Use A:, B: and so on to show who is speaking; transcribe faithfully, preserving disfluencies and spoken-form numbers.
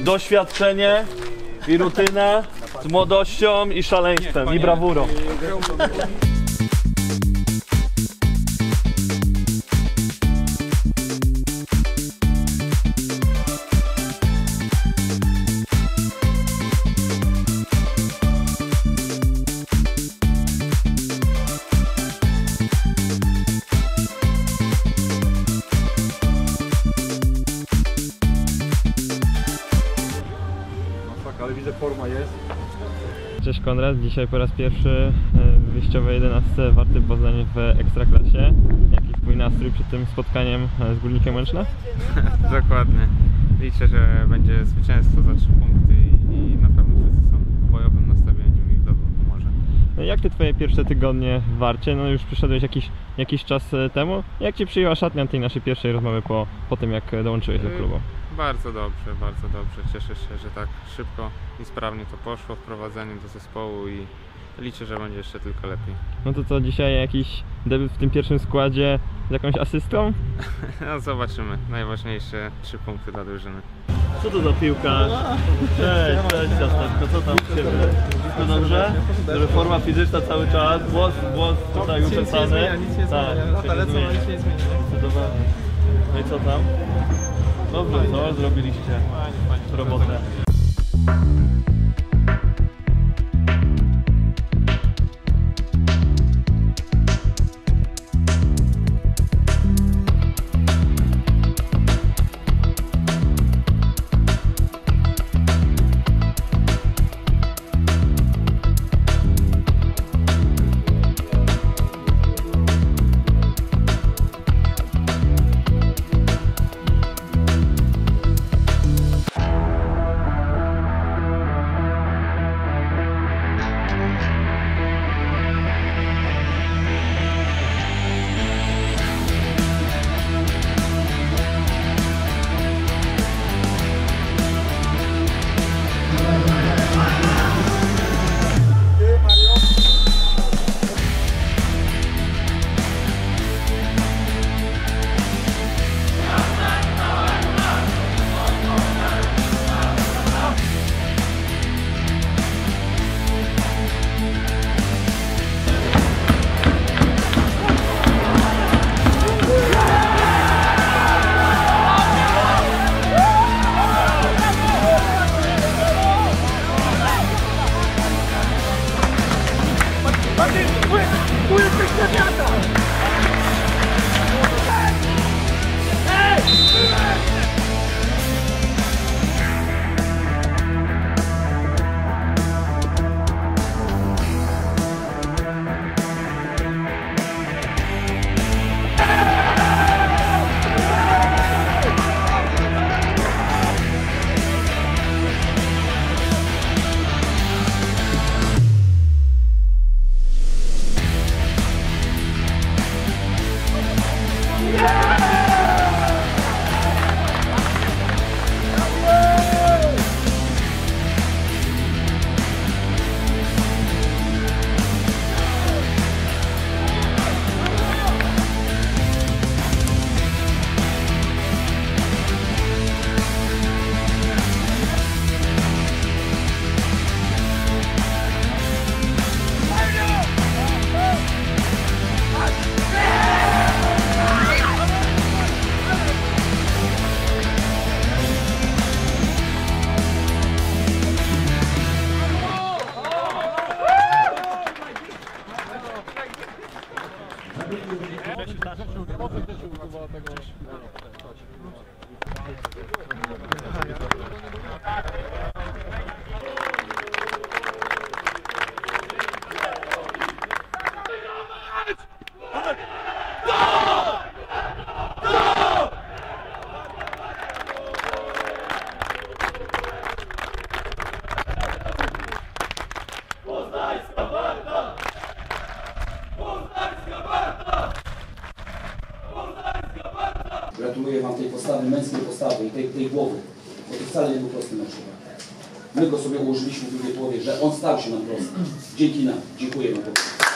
A: doświadczenie i rutyna z młodością i szaleństwem i brawurą.
B: Ale widzę, forma jest.
C: Cześć Konrad, dzisiaj po raz pierwszy w wyjściowej jedenastce Warty Poznań w Ekstraklasie. Jaki twój nastrój przed tym spotkaniem z Górnikiem Łęczna?
D: Dokładnie. Liczę, że będzie zwycięstwo za trzy punkty i, i na pewno wszyscy są w bojowym nastawieniu i w dobrym humorze.
C: No jak te twoje pierwsze tygodnie w Warcie? No już przyszedłeś jakiś, jakiś czas temu. Jak cię przyjęła szatnia tej naszej pierwszej rozmowy po, po tym, jak dołączyłeś do klubu?
D: Bardzo dobrze, bardzo dobrze. Cieszę się, że tak szybko i sprawnie to poszło, wprowadzenie do zespołu i liczę, że będzie jeszcze tylko lepiej.
C: No to co, dzisiaj jakiś debiut w tym pierwszym składzie z jakąś asystą?
D: No zobaczymy. Najważniejsze trzy punkty dla drużyny.
A: Co to za piłkarz? Cześć, cześć ciasteczko, co tam u ciebie? Wszystko dobrze? Żeby forma fizyczna cały czas, włos, włos tutaj uczesany.
B: Nic nie zmienia,
A: Tak,
B: lata lecą, ale nic nie zmienia.
A: Zdecydowanie. No i co tam? Dobrze, co zrobiliście? Robotę.
E: Gratuluję Wam tej postawy, męskiej postawy i tej, tej głowy, bo to wcale nie był prosty mecz. My go sobie ułożyliśmy w drugiej połowie, że on stał się nam prosty. Dzięki nam. Dziękuję Wam.